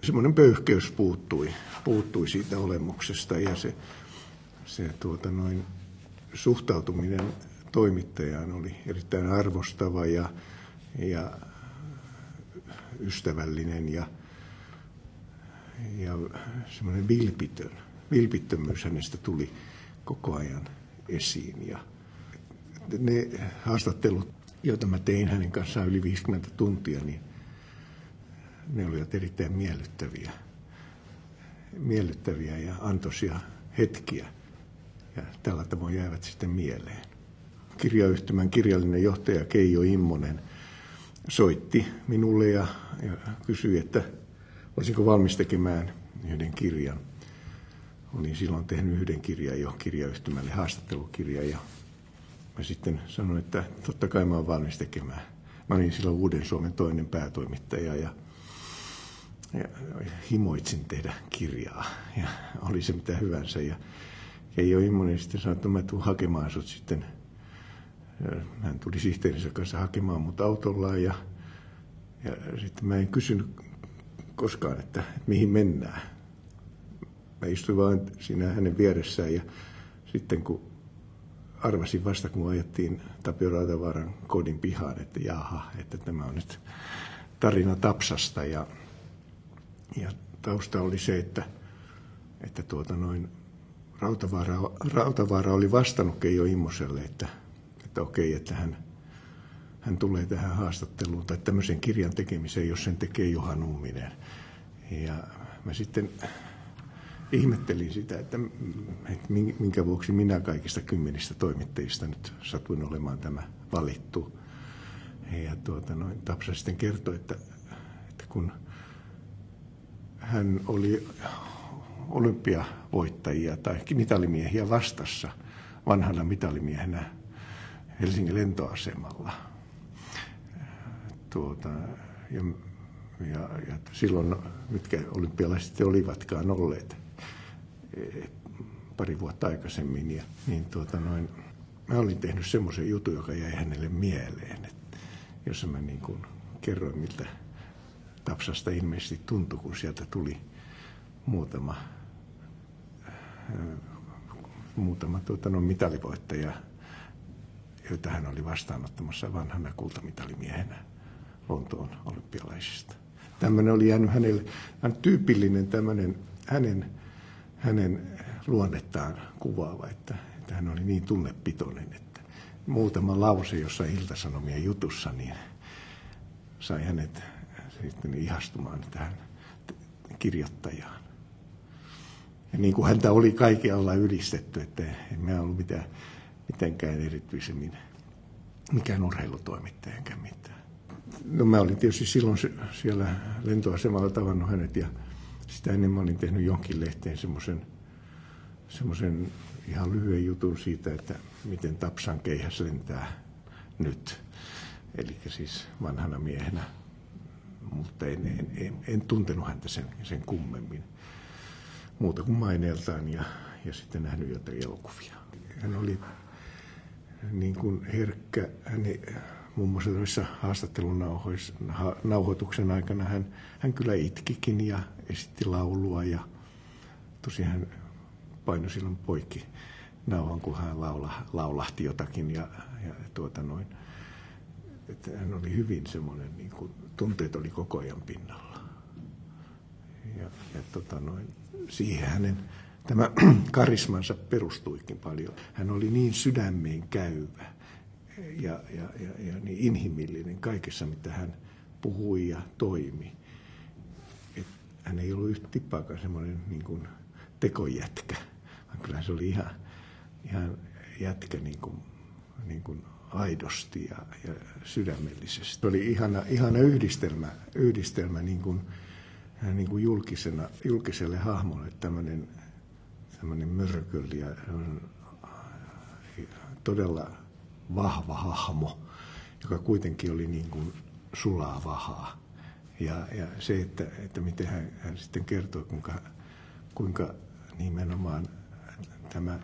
Semmoinen pöyhkeys puuttui siitä olemuksesta ja se suhtautuminen toimittajaan oli erittäin arvostava ja ystävällinen ja semmoinen vilpittömyys hänestä tuli koko ajan esiin. Ja ne haastattelut, joita mä tein hänen kanssaan yli 50 tuntia, niin ne olivat erittäin miellyttäviä ja antoisia hetkiä. Ja tällä tavoin jäävät sitten mieleen. Kirjayhtymän kirjallinen johtaja Keijo Immonen soitti minulle ja kysyi, että olisinko valmis tekemään yhden kirjan. Olin silloin tehnyt yhden kirjan jo kirjayhtymälle, haastattelukirjan, ja mä sitten sanoin, että totta kai mä olen valmis tekemään. Mä olin silloin Uuden Suomen toinen päätoimittaja ja himoitsin tehdä kirjaa ja oli se mitä hyvänsä. Ja Keijo Immonen sitten sanoi, että mä tuun hakemaan sut sitten. Hän tuli sihteerinsä kanssa hakemaan mut autollaan ja sitten mä en kysynyt koskaan, että mihin mennään. Mä istuin vaan siinä hänen vieressään ja sitten kun arvasin vasta, kun ajettiin Tapio Rautavaaran kodin pihaan, että jaha, että tämä on nyt tarina Tapsasta ja tausta oli se, että Rautavaara oli vastannut Keijo Immoselle, että okei, että hän tulee tähän haastatteluun tai tämmöisen kirjan tekemiseen, jos sen tekee Juha Numminen. Ja mä sitten ihmettelin sitä, että minkä vuoksi minä kaikista 10 toimittajista nyt satuin olemaan tämä valittu. Ja Tapsa sitten kertoi, että kun hän oli olympiavoittajia tai mitalimiehiä vastassa vanhana mitalimiehenä Helsingin lentoasemalla. Ja silloin, mitkä olympialaiset olivatkaan olleet pari vuotta aikaisemmin, mä olin tehnyt semmoisen jutun, joka jäi hänelle mieleen, jossa mä niin kuin kerroin, miltä Tapsasta ilmeisesti tuntui, kun sieltä tuli muutama mitalivoittaja, joita hän oli vastaanottamassa vanhana kultamitalimiehenä Lontoon olympialaisista. Tämmöinen oli jäänyt hänelle tyypillinen tämmöinen hänen luonnettaan kuvaava, että hän oli niin tunnepitoinen, että muutama lause jossain Ilta-Sanomien jutussa niin sai hänet sitten ihastumaan tähän kirjoittajaan. Ja niin kuin häntä oli kaikkialla ylistetty, että emme ollut mitenkään erityisemmin mikään urheilutoimittaja enkä mitään. No mä olin tietysti silloin siellä lentoasemalla tavannut hänet ja sitä ennen mä olin tehnyt jonkin lehteen semmoisen ihan lyhyen jutun siitä, että miten Tapsan keihäs lentää nyt. Eli siis vanhana miehenä, mutta en tuntenut häntä sen kummemmin. Muuta kuin maineeltaan ja sitten nähnyt jotain elokuvia. Hän oli niin kuin herkkä, muun muassa noissa haastattelunauhoituksen aikana hän kyllä itkikin ja esitti laulua ja tosiaan hän painoi silloin poikki nauhan, kun hän laulahti jotakin että hän oli hyvin semmoinen, niin kuin tunteet oli koko ajan pinnalla. Siihen hänen tämä karismansa perustuikin paljon. Hän oli niin sydämeen käyvä ja niin inhimillinen kaikessa, mitä hän puhui ja toimi. Et hän ei ollut yhtä tippaakaan semmoinen niin kuin tekojätkä, vaan kyllä se oli ihan jätkä niin kuin aidosti ja sydämellisesti. Se oli ihana yhdistelmä niin kuin julkiselle hahmolle tämmöinen mörköli ja todella vahva hahmo, joka kuitenkin oli niin kuin sulaa vahaa. Ja se, että miten hän sitten kertoi, kuinka nimenomaan tämä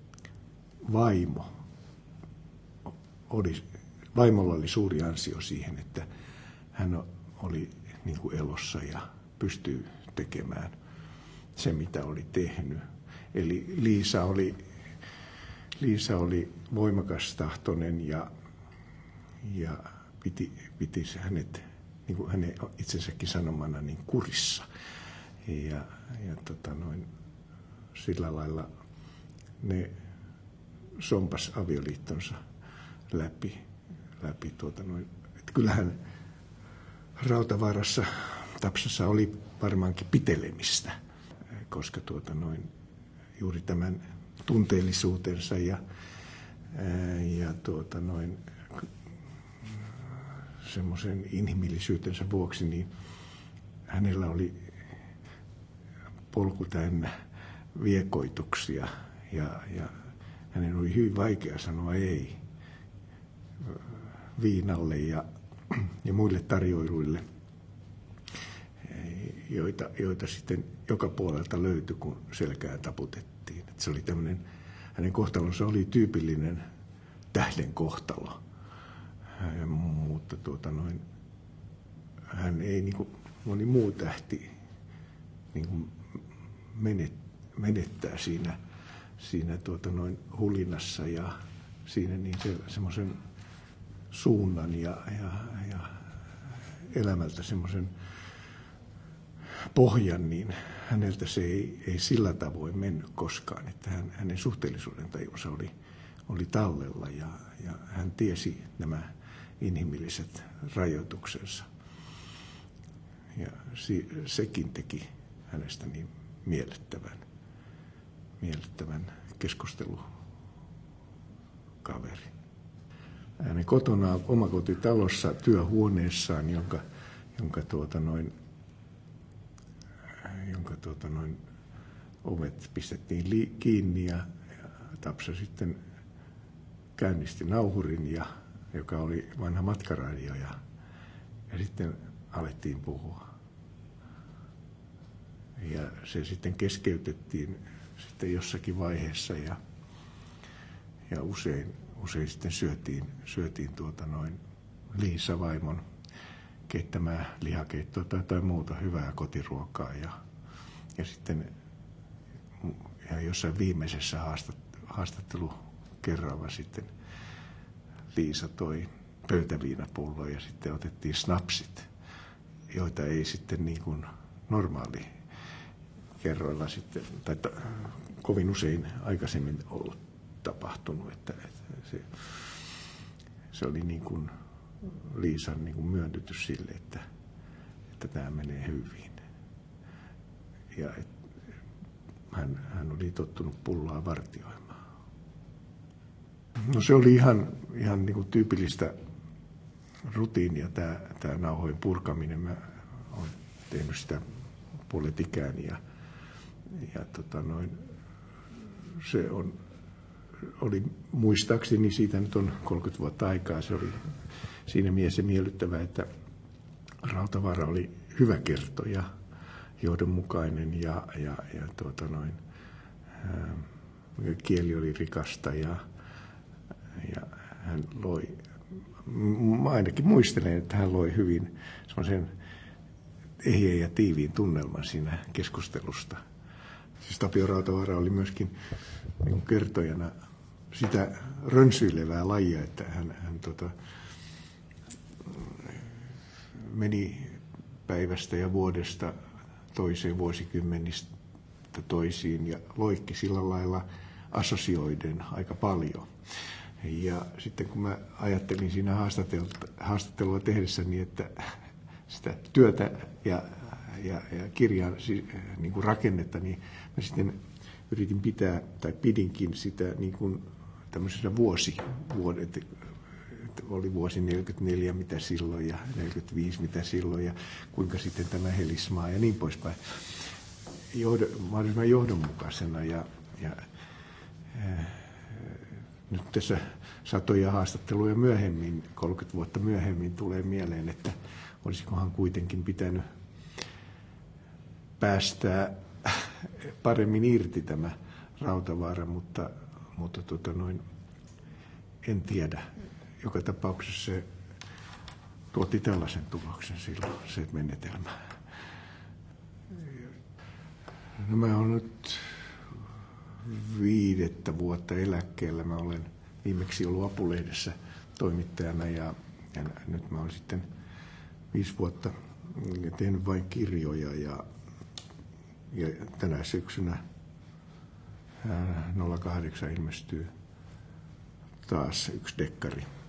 vaimolla oli suuri ansio siihen, että hän oli niin kuin elossa ja pystyy tekemään se, mitä oli tehnyt. Eli Liisa oli voimakas tahtoinen ja piti hänet, niin kuin hänen itsensäkin sanomana, niin kurissa. Sillä lailla ne sompas avioliittonsa läpi. Että kyllähän Rautavaarassa, Tapsassa oli varmaankin pitelemistä, koska juuri tämän tunteellisuutensa ja semmoisen inhimillisyytensä vuoksi, niin hänellä oli polku täynnä viekoituksia ja hänen oli hyvin vaikea sanoa ei viinalle ja muille tarjoiluille, joita sitten joka puolelta löytyi, kun selkää taputettiin. Et se oli tämmöinen, hänen kohtalonsa oli tyypillinen tähden kohtalo, mutta hän ei niin kuin moni muu tähti niin kuin menettää siinä hulinassa ja siinä niin semmoisen suunnan ja elämältä semmoisen pohjan, niin häneltä se ei sillä tavoin mennyt koskaan, että hänen suhteellisuuden tajunsa oli tallella ja hän tiesi nämä inhimilliset rajoituksensa. Ja sekin teki hänestä niin miellyttävän keskustelukaverin. Hänen kotonaan omakotitalossa työhuoneessaan, jonka ovet pistettiin kiinni ja Tapsa sitten käynnisti nauhurin, joka oli vanha matkaradio ja sitten alettiin puhua. Ja se sitten keskeytettiin sitten jossakin vaiheessa ja usein sitten syötiin Liisa vaimon keittämää lihakeittoa tai muuta hyvää kotiruokaa ja sitten ja jossain viimeisessä haastattelukerralla sitten Liisa toi pöytäviinapulloa ja sitten otettiin snapsit, joita ei sitten niin kuin normaali kerroilla sitten, tai kovin usein aikaisemmin ollut tapahtunut, että se oli niin kuin Liisan niin kuin myönnytys sille, että tämä menee hyvin. Ja hän oli tottunut pullaa vartioimaan. No se oli ihan niin kuin tyypillistä rutiinia tämä nauhojen purkaminen. Mä olen tehnyt sitä puolet ikääni ja se oli muistaakseni, siitä nyt on 30 vuotta aikaa, se oli siinä mielessä miellyttävää, että Rautavaara oli hyvä kertoja, johdonmukainen ja kieli oli rikasta ja hän loi, mä ainakin muistelen, että hän loi hyvin semmoisen ehjän ja tiiviin tunnelman siinä keskustelusta. Siis Tapio Rautavaara oli myöskin niin kertojana sitä rönsyilevää lajia, että hän meni päivästä ja vuodesta toiseen, vuosikymmenistä toisiin ja loikki sillä lailla assosioiden aika paljon. Ja sitten kun mä ajattelin siinä haastattelua tehdessäni, että sitä työtä ja kirjan niin kuin rakennetta, niin mä sitten yritin pitää, tai pidinkin sitä niin kuin tämmöisenä vuodet, oli vuosi 44 mitä silloin ja 45 mitä silloin ja kuinka sitten tämä helismaa ja niin poispäin. Mahdollisimman johdonmukaisena ja nyt tässä satoja haastatteluja myöhemmin, 30 vuotta myöhemmin tulee mieleen, että olisikohan kuitenkin pitänyt päästää paremmin irti tämä Rautavaara, mutta en tiedä. Joka tapauksessa se tuotti tällaisen tuloksen silloin, se menetelmä. No mä oon nyt 5 vuotta eläkkeellä. Mä olen viimeksi ollut Apulehdessä toimittajana ja nyt mä oon sitten 5 vuotta tehnyt vain kirjoja ja tänä syksynä 08 ilmestyy taas yksi dekkari.